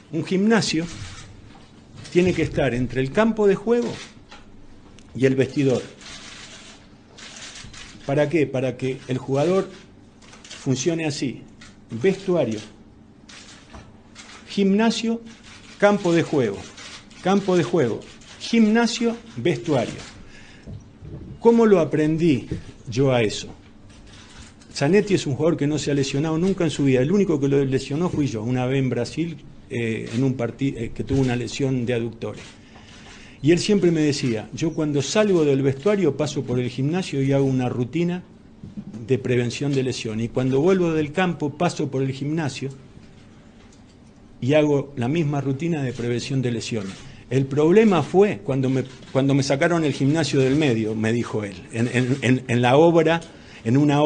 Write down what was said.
Un gimnasio tiene que estar entre el campo de juego y el vestidor. ¿Para qué? Para que el jugador funcione así: vestuario, gimnasio, campo de juego, gimnasio, vestuario. ¿Cómo lo aprendí yo a eso? Zanetti es un jugador que no se ha lesionado nunca en su vida. El único que lo lesionó fui yo, una vez en Brasil, en un partido que tuvo una lesión de aductores. Y él siempre me decía: yo cuando salgo del vestuario paso por el gimnasio y hago una rutina de prevención de lesión. Y cuando vuelvo del campo paso por el gimnasio y hago la misma rutina de prevención de lesiones. El problema fue cuando me sacaron el gimnasio del medio, me dijo él, en la obra, en una obra.